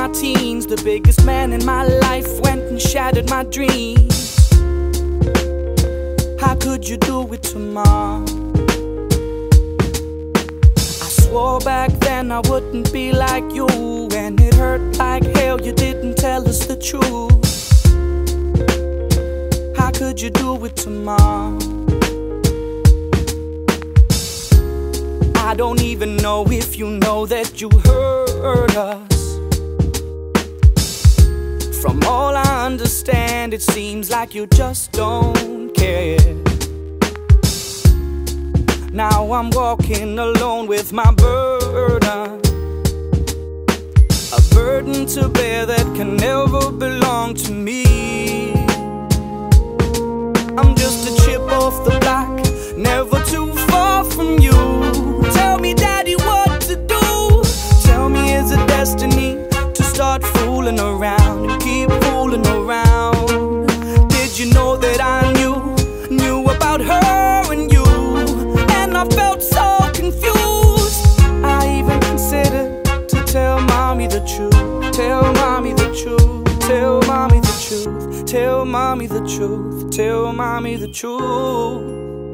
my teens, the biggest man in my life went and shattered my dreams. How could you do it to Mom? I swore back then I wouldn't be like you, and it hurt like hell you didn't tell us the truth. How could you do it to Mom? I don't even know if you know that you hurt us. From all I understand, it seems like you just don't care. Now I'm walking alone with my burden, a burden to bear that can never belong to me. I'm just a chip off the block, never too far from you. Tell me, Daddy, what to do. Tell me, is it destiny to start fooling around and keep fooling around? Did you know that I knew about her and you? And I felt so confused. I even considered to tell Mommy the truth. Tell Mommy the truth. Tell Mommy the truth. Tell Mommy the truth. Tell Mommy the truth.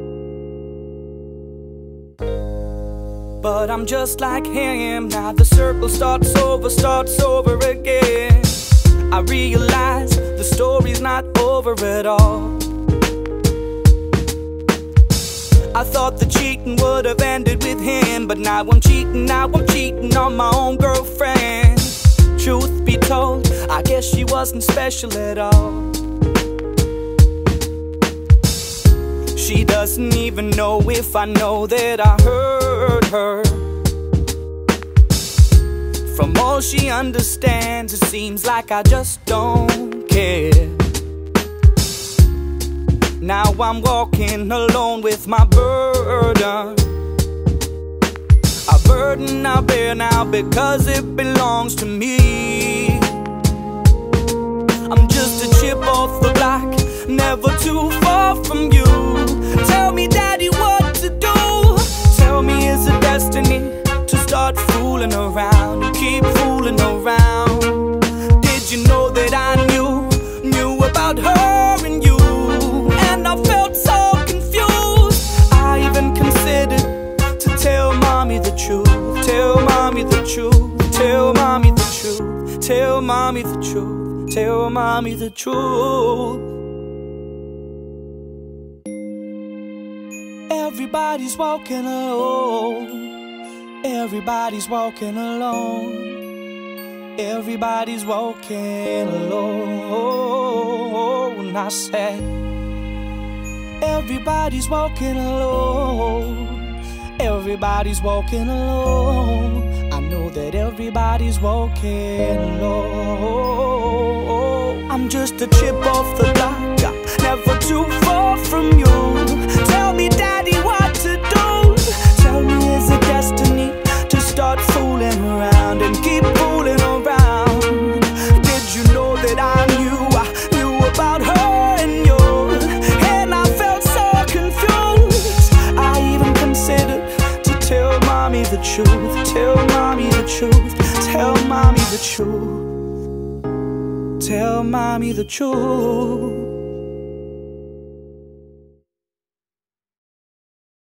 But I'm just like him. Now the circle starts over again. I realize the story's not over at all. I thought the cheating would have ended with him, but now I'm cheating on my own girlfriend. Truth be told, I guess she wasn't special at all. She doesn't even know if I know that I hurt her. From all she understands, it seems like I just don't care. Now I'm walking alone with my burden, a burden I bear now because it belongs to me. I'm just a chip off the block, never too far from you. Tell me, Daddy, what to do. Tell me, is it destiny to start fooling around and keep fooling around? Did you know that I knew about her and you? And I felt so confused. I even considered to tell Mommy the truth. Tell Mommy the truth. Tell Mommy the truth. Tell Mommy the truth. Tell Mommy the truth. Everybody's walking alone. Everybody's walking alone. Everybody's walking alone. I said, everybody's walking alone. Everybody's walking alone. I know that everybody's walking alone. I'm just a chip off the block, never too far from you. Tell me, Daddy, what to do. Tell me, is it destiny to start fooling around and keep fooling around? Did you know that I knew about her and you? And I felt so confused. I even considered to tell Mommy the truth. Tell Mommy the truth. Tell Mommy the truth. Tell Mommy the truth.